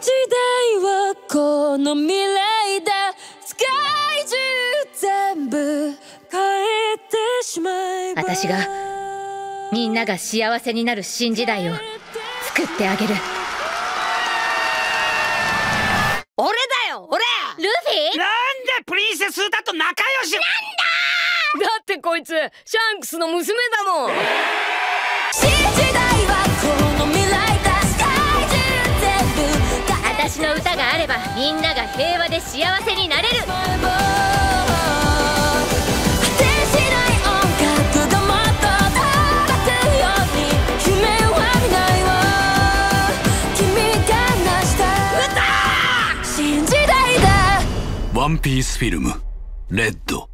代はこの未来で世界中全部変えてしまえば、 私がみんなが幸せになる新時代を作ってあげる。 俺だよ俺。 ルフィ？ なんでプリンセスだと仲良しなんだ。 だってこいつシャンクスの娘だもん。 新時代はこの未来で世界中全部私の歌があればみんなが平和で幸せになれる。 果てしない音楽がもっと届くように夢は見ないわ。君が成した新時代だ。 ワンピースフィルムレッド。